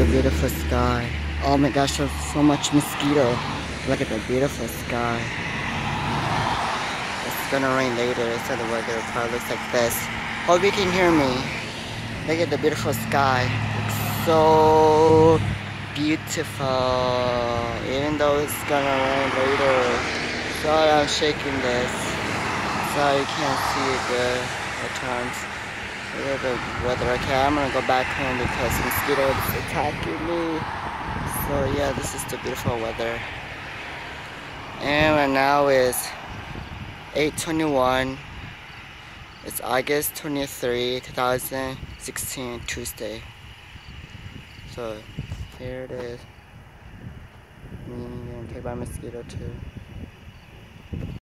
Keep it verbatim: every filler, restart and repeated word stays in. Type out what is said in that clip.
the beautiful sky. Oh my gosh, there's so much mosquito. Look at the beautiful sky. It's gonna rain later, so the weather probably looks like this. Hope you can hear me. Look at the beautiful sky. It's so beautiful. Even though it's gonna rain later. Sorry I'm shaking this. Sorry you can't see it good at times. Look at the weather. Okay, I'm gonna go back home because mosquito is attacking me. So yeah, this is the beautiful weather. And right now is eight twenty-one. It's August twenty-third, two thousand sixteen, Tuesday. So here it is. Me getting attacked by mosquito too.